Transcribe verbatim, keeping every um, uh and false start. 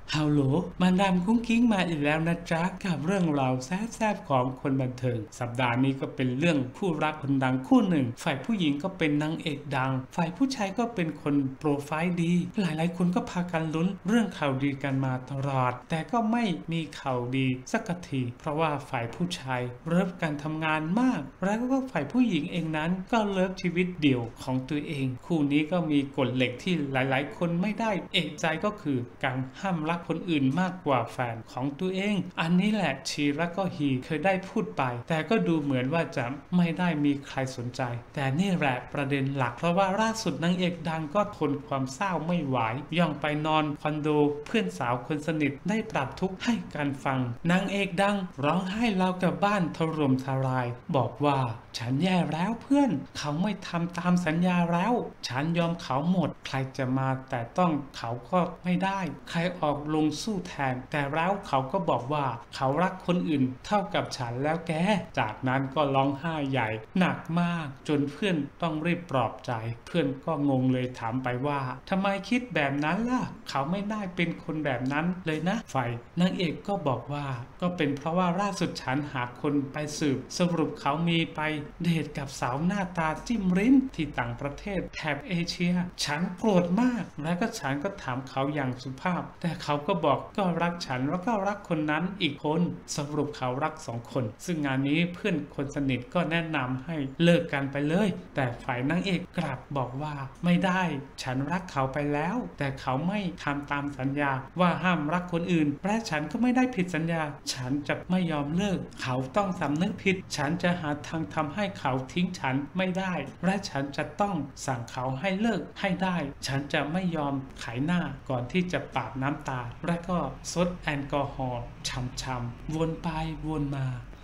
ฮัลโหลมาดามคุ้งกิ้งมาอีกแล้วนะจ๊ะกับเรื่องราวแซ่บๆของคนบันเทิงสัปดาห์นี้ก็เป็นเรื่องคู่รักคนดังคู่หนึ่งฝ่ายผู้หญิงก็เป็นนางเอกดังฝ่ายผู้ชายก็เป็นคนโปรไฟล์ดีหลายๆคนก็พากันลุ้นเรื่องข่าวดีกันมาตลอดแต่ก็ไม่มีข่าวดีสักทีเพราะว่าฝ่ายผู้ชายเลิฟการทำงานมากแล้วก็ฝ่ายผู้หญิงเองนั้นก็เลิฟชีวิตเดี่ยวของตัวเองคู่นี้ก็มีกฎเหล็กที่หลายๆคนไม่ได้เอกใจก็คือการห้ามรักคนอื่นมากกว่าแฟนของตัวเองอันนี้แหละชีและก็ฮีเคยได้พูดไปแต่ก็ดูเหมือนว่าจะไม่ได้มีใครสนใจแต่นี่แหละประเด็นหลักเพราะว่าล่าสุดนางเอกดังก็ทนความเศร้าไม่ไหวย่องไปนอนคอนโดเพื่อนสาวคนสนิทได้ปรับทุกข์ให้การฟังนางเอกดังร้องไห้ราวกับบ้านถล่มทลายบอกว่าฉันแย่แล้วเพื่อนเขาไม่ทำตามสัญญาแล้วฉันยอมเขาหมดใครจะมาแต่ต้องเขาก็ไม่ได้ใครออกลงสู้แทนแต่แล้วเขาก็บอกว่าเขารักคนอื่นเท่ากับฉันแล้วแกจากนั้นก็ร้องไห้ใหญ่หนักมากจนเพื่อนต้องรีบปลอบใจเพื่อนก็งงเลยถามไปว่าทำไมคิดแบบนั้นล่ะเขาไม่ได้เป็นคนแบบนั้นเลยนะฝ่ายนางเอกก็บอกว่าก็เป็นเพราะว่าล่าสุดฉันหาคนไปสืบสรุปเขามีไปเดทกับสาวหน้าตาจิ้มริ้นที่ต่างประเทศแถบเอเชียฉันโกรธมากแล้วก็ฉันก็ถามเขาอย่างสุภาพแต่เขาก็บอกก็รักฉันแล้วก็รักคนนั้นอีกคนสรุปเขารักสองคนซึ่งงานนี้เพื่อนคนสนิทก็แนะนำให้เลิกกันไปเลยแต่ฝ่ายนางเอกกลับบอกว่าไม่ได้ฉันรักเขาไปแล้วแต่เขาไม่ทำตามสัญญาว่าห้ามรักคนอื่นและฉันก็ไม่ได้ผิดสัญญาฉันจะไม่ยอมเลิกเขาต้องสำนึกผิดฉันจะหาทางทำให้เขาทิ้งฉันไม่ได้และฉันจะต้องสั่งเขาให้เลิกให้ได้ฉันจะไม่ยอมขายหน้าก่อนที่จะปาดน้ำตาและก็ซดแอลกอฮอล์ช้ำๆวนไปวนมา